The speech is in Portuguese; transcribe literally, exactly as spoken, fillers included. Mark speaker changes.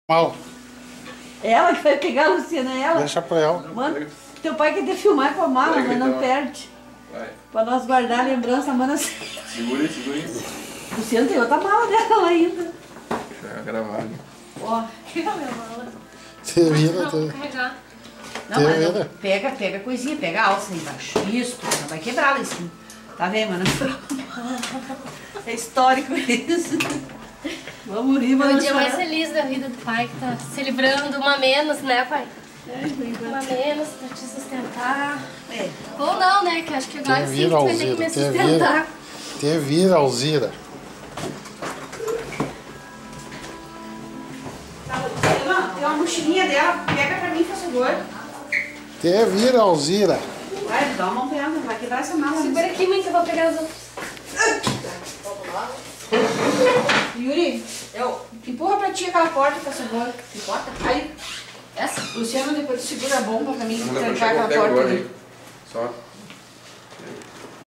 Speaker 1: Mal.
Speaker 2: Ela que vai pegar a Luciana, é ela?
Speaker 1: Deixa pra ela.
Speaker 2: Mano, teu pai quer te filmar com a mala,
Speaker 3: Pega,
Speaker 2: mas não
Speaker 3: então.
Speaker 2: perde.
Speaker 3: Vai.
Speaker 2: Pra nós guardar a lembrança, mano. Assim.
Speaker 3: Segura aí, segura aí.
Speaker 2: Luciana tem outra mala dela lá ainda.
Speaker 3: Já gravado.
Speaker 2: Ó.
Speaker 4: Tira a minha mala.
Speaker 1: Você vira,
Speaker 4: Não, vou
Speaker 1: você...
Speaker 4: carregar.
Speaker 2: Não,
Speaker 1: Tem
Speaker 2: mas não,
Speaker 1: medo?
Speaker 2: pega, pega a coisinha, pega a alça aí embaixo. Isso, não vai quebrar lá em cima. Tá vendo, mano? É histórico isso. Vamos rir,
Speaker 4: É
Speaker 2: mano.
Speaker 4: o dia mais feliz da vida do pai, que tá se livrando uma menos, né, pai? Uma menos pra te sustentar.
Speaker 2: É.
Speaker 4: Ou não, né? Que acho que agora
Speaker 1: Tem
Speaker 4: sim
Speaker 1: vira,
Speaker 4: tu vai ter que me
Speaker 1: Alzira. Tem
Speaker 4: sustentar.
Speaker 1: vira. Te vira, Alzira.
Speaker 2: Tá, Luciana, tem uma mochilinha dela. Pega pra mim, por favor.
Speaker 1: Te vira, Alzira.
Speaker 2: Vai, dá uma mão pra ela, não vai quebrar essa mala.
Speaker 4: Segura aqui, mãe, que eu vou pegar as outras.
Speaker 2: Yuri, eu empurra pra ti aquela porta, por favor. Que porta? Aí. Essa? Luciano, depois segura a bomba pra mim
Speaker 3: Não dá pra
Speaker 2: trancar
Speaker 3: chegar
Speaker 2: aquela
Speaker 3: até
Speaker 2: porta
Speaker 3: agora
Speaker 2: ali.
Speaker 3: aí. Só.